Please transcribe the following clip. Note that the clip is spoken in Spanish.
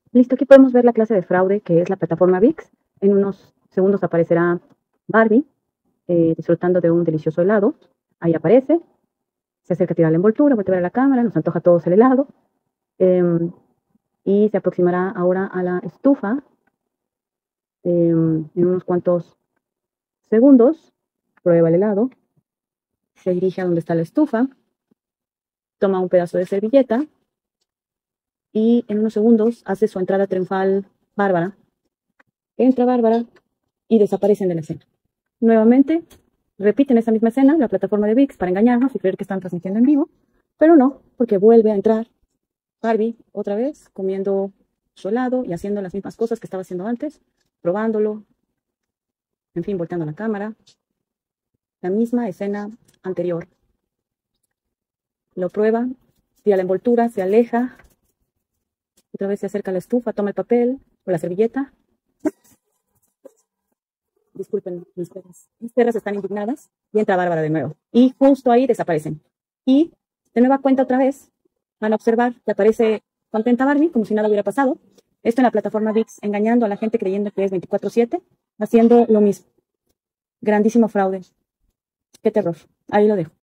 Listo, aquí podemos ver la clase de fraude que es la plataforma VIX. En unos segundos aparecerá Barbie disfrutando de un delicioso helado. Ahí aparece, se acerca a tirar la envoltura, vuelve a ver a la cámara, nos antoja a todos el helado y se aproximará ahora a la estufa en unos cuantos segundos. Prueba el helado, se dirige a donde está la estufa, toma un pedazo de servilleta y en unos segundos hace su entrada triunfal Bárbara. Entra Bárbara y desaparecen de la escena. Nuevamente, repiten esa misma escena, la plataforma de VIX, para engañarnos y creer que están transmitiendo en vivo, pero no, porque vuelve a entrar Barbie otra vez, comiendo su helado y haciendo las mismas cosas que estaba haciendo antes, probándolo, en fin, volteando la cámara. La misma escena anterior. Lo prueba, tira la envoltura, se aleja, otra vez se acerca a la estufa, toma el papel o la servilleta. Disculpen, mis perras están indignadas y entra Bárbara de nuevo. Y justo ahí desaparecen. Y de nueva cuenta otra vez van a observar que aparece contenta Barbie, como si nada hubiera pasado. Esto en la plataforma VIX, engañando a la gente creyendo que es 24/7, haciendo lo mismo. Grandísimo fraude. Qué terror. Ahí lo dejo.